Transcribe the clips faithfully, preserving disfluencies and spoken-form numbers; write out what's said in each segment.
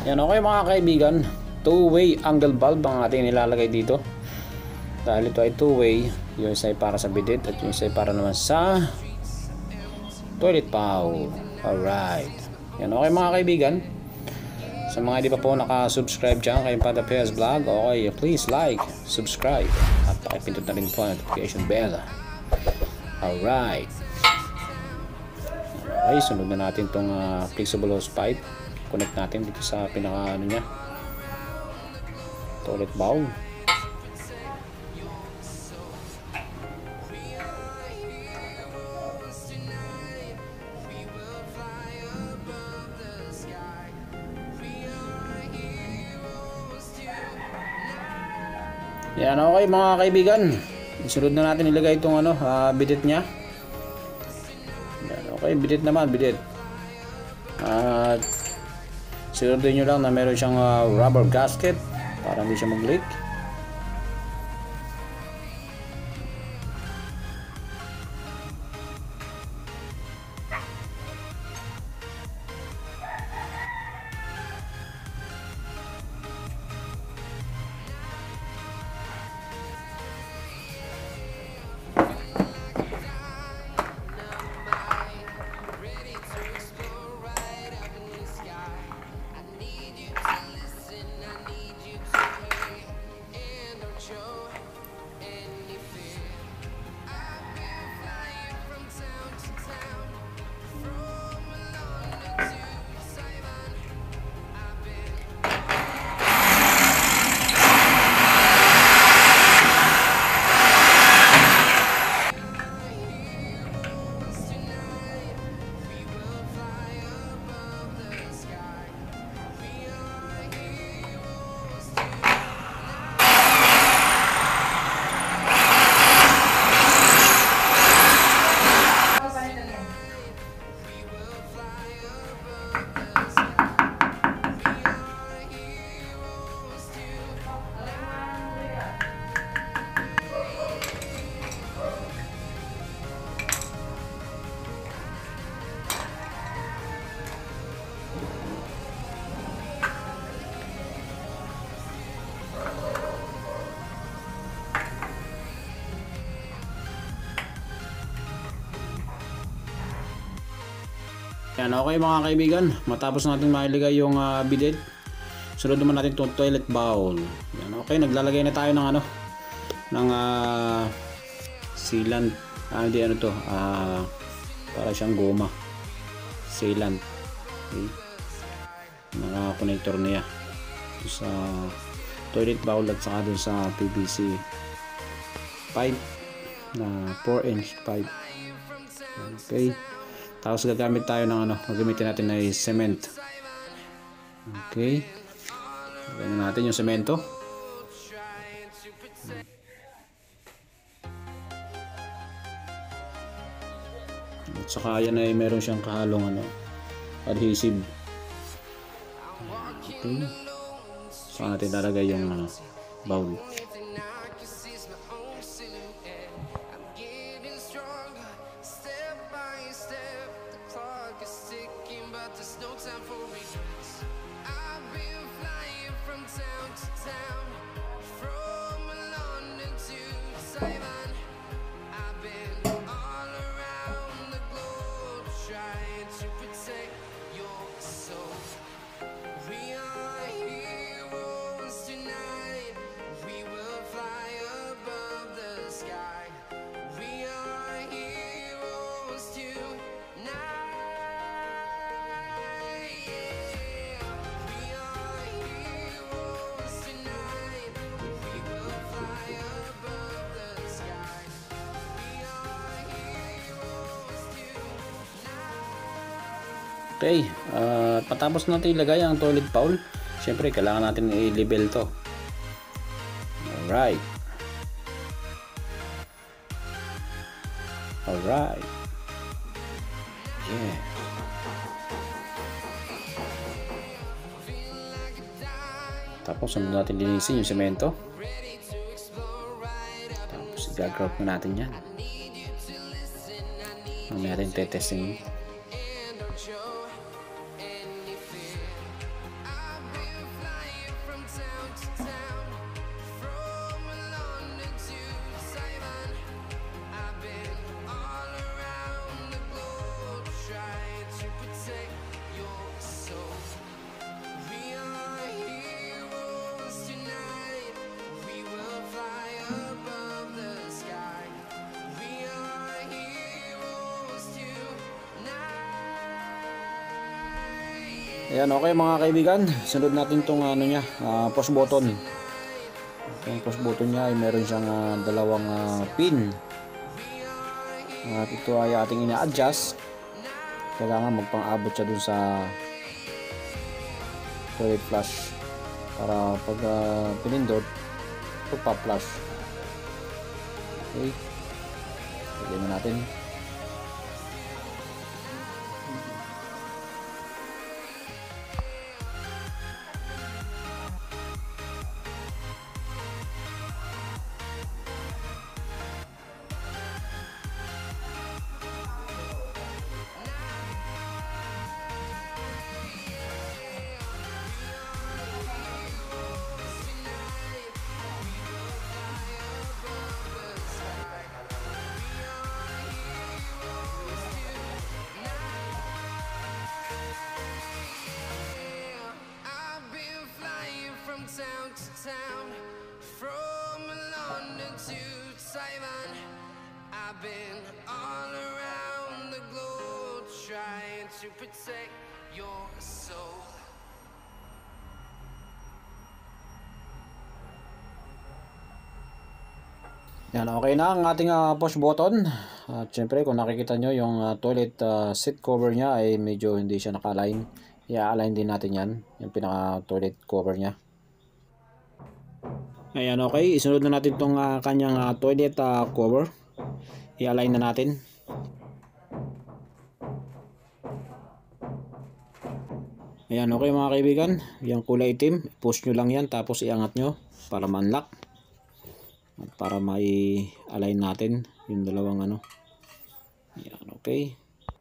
Yan, okay mga kaibigan, two-way angle valve ang ating nilalagay dito. Dahil ito ay two-way, yung isa ay para sa bidet at yung isa ay para naman sa toilet bowl. Alright. Yan, okay mga kaibigan. Sa mga hindi pa po nakasubscribe dyan kay Panda Perez Vlog, okay, please like, subscribe at pakipindot na rin po ang notification bell. Alright. Okay, sunod na natin itong uh, flexible hose pipe. Connect natin dito sa pinaka ano nya, toilet bowl. Yan, okay mga kaibigan, isunod na natin ilagay itong ano, uh, bidet nya. Yan, okay, bidet naman, bidet. At uh, siguraduhin nyo lang na meron siyang uh, rubber gasket para hindi siya mag-leak. Yan, okay mga kaibigan, matapos natin mailigay yung uh, bidet, sunod naman natin itong toilet bowl. Yan, okay, naglalagay na tayo ng ano, ng uh, sealant, ah, hindi ano to, uh, para siyang goma, sealant. Okay, naka connector niya sa toilet bowl at saka dun sa P V C pipe na four inch pipe. Okay, tapos gagamit tayo ng ano, gagamitin natin ay cement. Okay, gawin natin yung semento. At saka yan ay meron siyang kahalong ano, adhesive. Okay, saka natin lalagay yung ano, bowl. Okay, uh, patapos natin ilagay ang toilet bowl, syempre kailangan natin i-level to. Alright. Alright. Yeah. Tapos sunod natin linisin yung semento. Tapos i-grout na natin yan. Mamaya natin tetesting. Ayan, okay mga kaibigan. Sunod natin tong ano niya, uh, push button. Yung push button niya ay meron siyang uh, dalawang uh, pin. At ito ay ating ina-adjust. Kailangan magpang-abot siya dun sa toilet flush para pag uh, pinindot, pagpa-flush. Okay. Lagyan na natin. Town to town, from London to Taiwan, I've been all around the globe trying to protect your soul. Yan, okay na ang ating uh, push button. At syempre kung nakikita nyo yung uh, toilet uh, seat cover nya ay medyo hindi siya naka-align. I-align din natin yan, yung pinaka toilet cover nya. Ayan, okay. Isunod na natin itong uh, kanyang uh, toilet uh, cover. I-align na natin. Ayan, okay mga kaibigan. Yung kulay itim, push nyo lang yan tapos iangat nyo para ma-unlock. At para mai-align natin yung dalawang ano. Ayan, okay.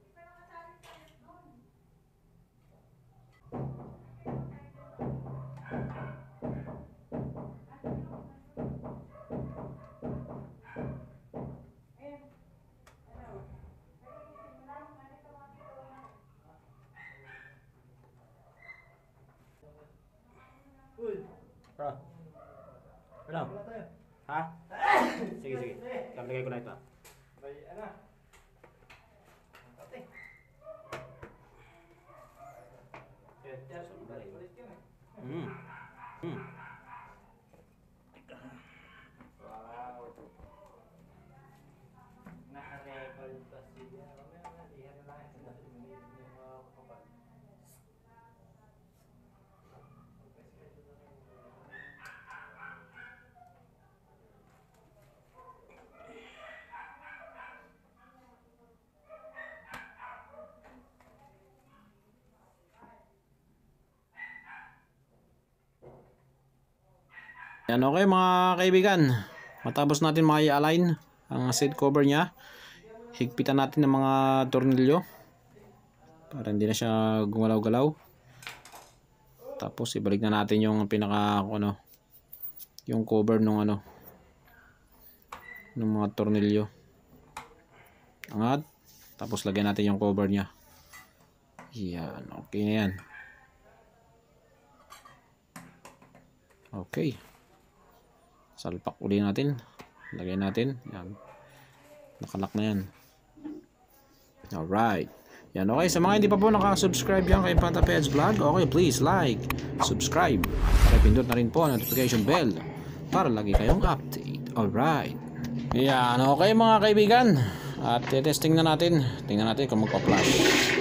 Bro. Ano? Ha? Sige, sige. Kamligay ko na ito. Hmm. Hmm. Wow. Naka-record pa siya. Malihan na lang. Yan, okay mga kaibigan. Matapos natin maka-align ang seat cover nya, higpitan natin ng mga tornilyo para hindi na siya gumalaw-galaw. Tapos ibalik na natin yung pinaka ano, yung cover nung ano, ng mga tornilyo. Angat. Tapos lagyan natin yung cover nya. Yan, okay na yan. Okay. Salpak uli natin. Lagay natin. Yan. Nakalak na yan. Alright. Yan, okay. Sa mga hindi pa po nakasubscribe yan kay Panta Peds Vlog, okay, please like, subscribe. Pakipindot na rin po ang notification bell para lagi kayong update. Alright. Yan, okay mga kaibigan. At testing na natin. Tingnan natin kung magpa-flash.